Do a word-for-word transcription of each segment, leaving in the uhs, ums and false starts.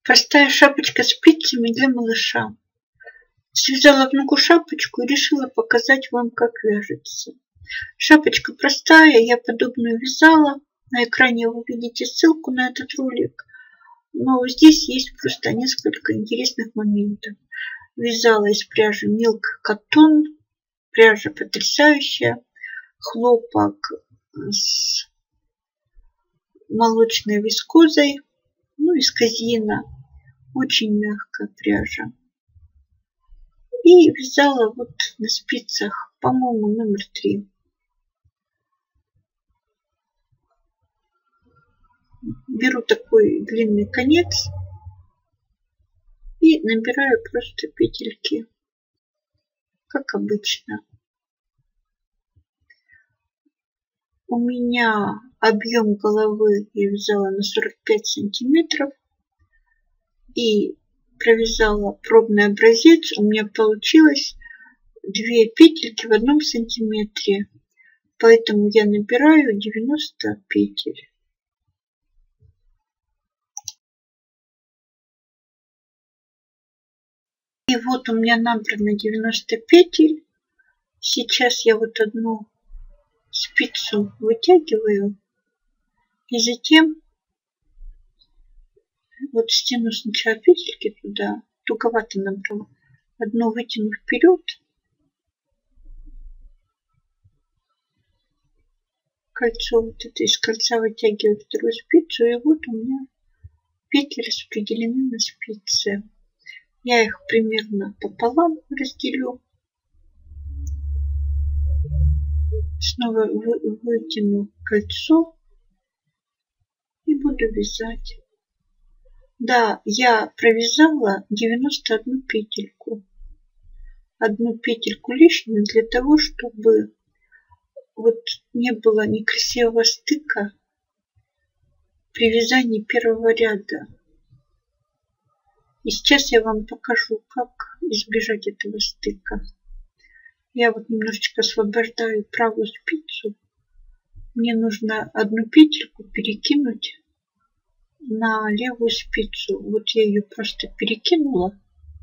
Простая шапочка с спицами для малыша. Связала в ногу шапочку и решила показать вам, как вяжется. Шапочка простая, я подобную вязала. На экране вы видите ссылку на этот ролик. Но здесь есть просто несколько интересных моментов. Вязала из пряжи Milk Cotton. Пряжа потрясающая. Хлопок с молочной вискозой. Ну, вискозина. Очень мягкая пряжа. И вязала вот на спицах, по-моему, номер три. Беру такой длинный конец и набираю просто петельки, как обычно. У меня объем головы я вязала на сорок пять сантиметров. И провязала пробный образец. У меня получилось две петельки в одном сантиметре. Поэтому я набираю девяносто петель. И вот у меня набрано девяносто петель. Сейчас я вот одну спицу вытягиваю. И затем вот стяну сначала петельки туда. Туговато набрала. Одну вытяну вперед. Кольцо вот это из кольца вытягиваю вторую спицу. И вот у меня петли распределены на спице. Я их примерно пополам разделю. Снова вы, вытяну кольцо и буду вязать. Да, я провязала девяносто одну петельку. Одну петельку лишнюю для того, чтобы вот не было некрасивого стыка при вязании первого ряда. И сейчас я вам покажу, как избежать этого стыка. Я вот немножечко освобождаю правую спицу. Мне нужно одну петельку перекинуть на левую спицу. Вот я ее просто перекинула.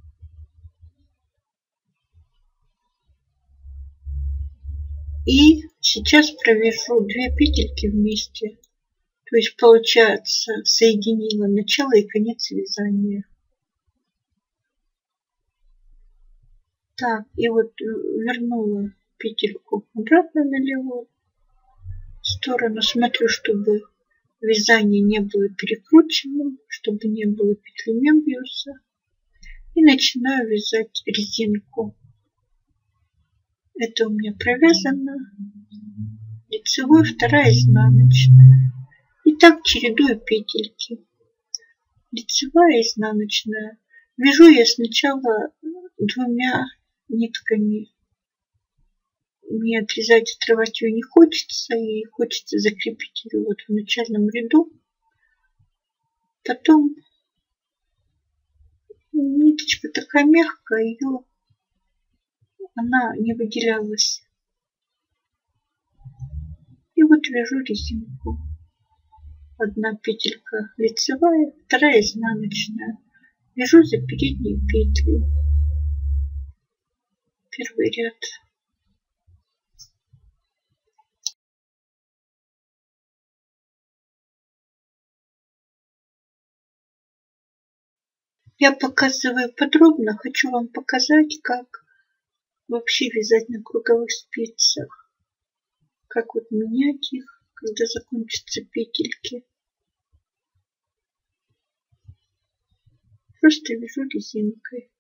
И сейчас провяжу две петельки вместе. То есть получается соединила начало и конец вязания. Так, и вот вернула петельку обратно на левую сторону. Смотрю, чтобы вязание не было перекрученным, чтобы не было петли Мебиуса. И начинаю вязать резинку. Это у меня провязано. Лицевой, вторая изнаночная. И так чередую петельки. Лицевая, изнаночная. Вяжу я сначала двумя нитками. Мне отрезать, отрывать ее не хочется. И хочется закрепить ее вот в начальном ряду. Потом ниточка такая мягкая, ее она не выделялась. И вот вяжу резинку. Одна петелька лицевая, вторая изнаночная. Вяжу за передние петли. Первый ряд. Я показываю подробно, хочу вам показать, как вообще вязать на круговых спицах. Как вот менять их, когда закончатся петельки. Просто вяжу резинкой.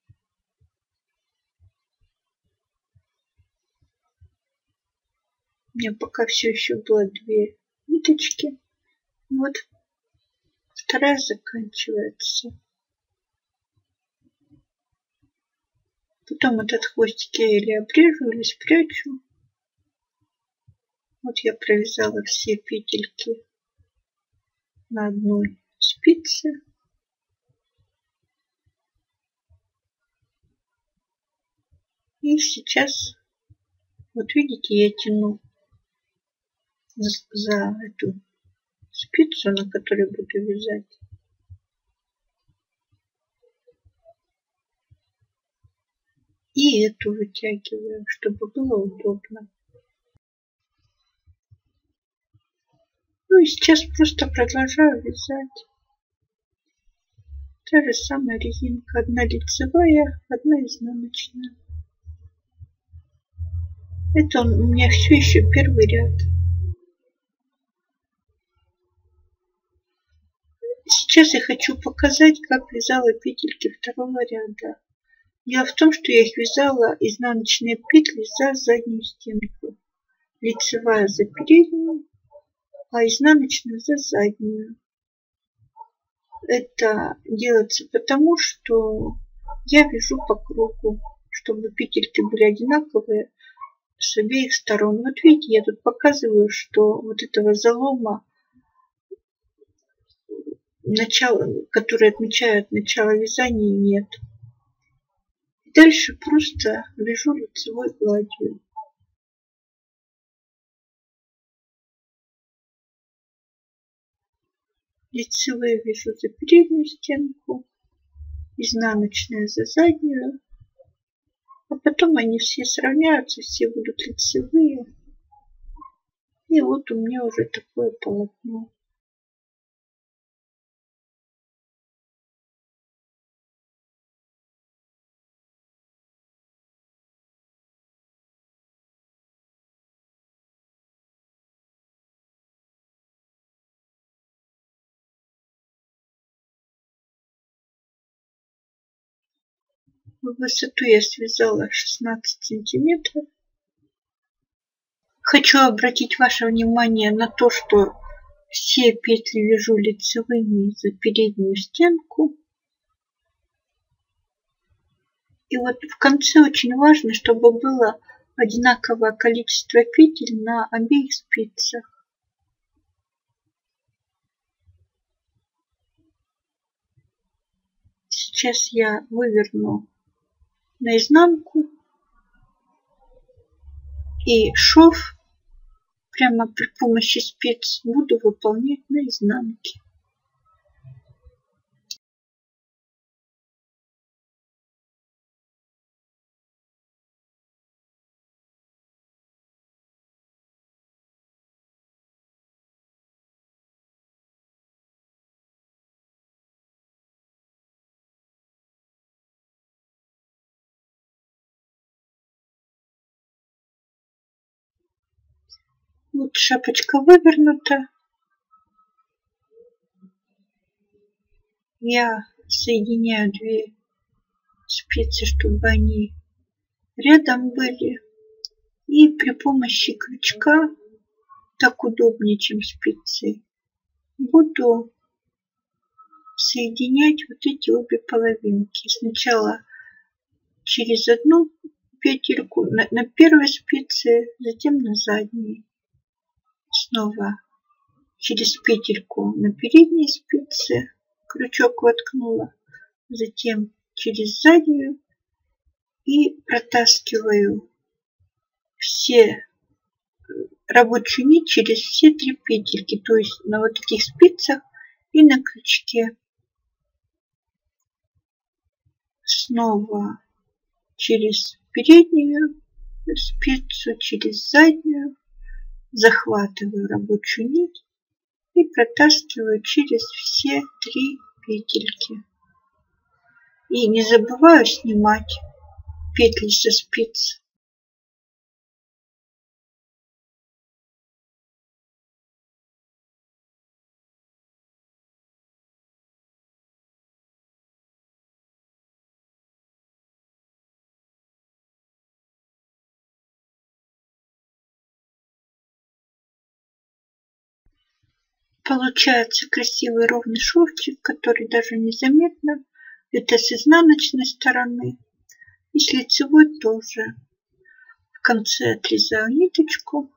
У меня пока все еще было две ниточки. Вот вторая заканчивается. Потом этот хвостик я или обрежу, или спрячу. Вот я провязала все петельки на одной спице. И сейчас, вот видите, я тяну за, за эту спицу, на которой буду вязать. И эту вытягиваю, чтобы было удобно. Ну и сейчас просто продолжаю вязать. Та же самая резинка. Одна лицевая, одна изнаночная. Это у меня все еще первый ряд. Сейчас я хочу показать, как вязала петельки второго ряда. Дело в том, что я их вязала изнаночные петли за заднюю стенку. Лицевая за переднюю, а изнаночная за заднюю. Это делается потому, что я вяжу по кругу, чтобы петельки были одинаковые с обеих сторон. Вот видите, я тут показываю, что вот этого залома, начало, который отмечает начало вязания, нет. Дальше просто вяжу лицевой гладью. Лицевые вяжу за переднюю стенку, изнаночная за заднюю, а потом они все сравняются, все будут лицевые. И вот у меня уже такое полотно. В высоту я связала шестнадцать сантиметров. Хочу обратить ваше внимание на то, что все петли вяжу лицевыми за переднюю стенку. И вот в конце очень важно, чтобы было одинаковое количество петель на обеих спицах. Сейчас я выверну наизнанку и шов прямо при помощи спиц буду выполнять на изнанке. Вот шапочка вывернута. Я соединяю две спицы, чтобы они рядом были. И при помощи крючка, так удобнее, чем спицы, буду соединять вот эти обе половинки. Сначала через одну петельку на, на первой спице, затем на задней. Снова через петельку на передней спице крючок воткнула, затем через заднюю и протаскиваю все рабочую нить через все три петельки, то есть на вот этих спицах и на крючке. Снова через переднюю спицу, через заднюю захватываю рабочую нить и протаскиваю через все три петельки. И не забываю снимать петли со спиц. Получается красивый ровный шовчик, который даже незаметно. Это с изнаночной стороны. И с лицевой тоже. В конце отрезаю ниточку.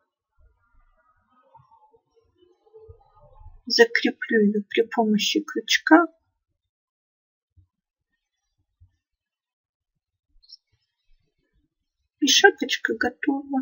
Закреплю ее при помощи крючка. И шапочка готова.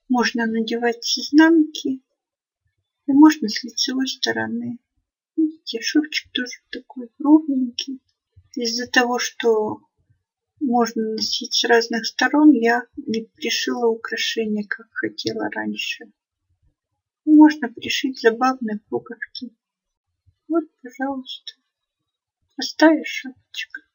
Можно надевать с изнанки и можно с лицевой стороны. Видите, шовчик тоже такой ровненький. Из-за того, что можно носить с разных сторон, я не пришила украшения, как хотела раньше. И можно пришить забавные пуговки. Вот, пожалуйста, простая шапочка.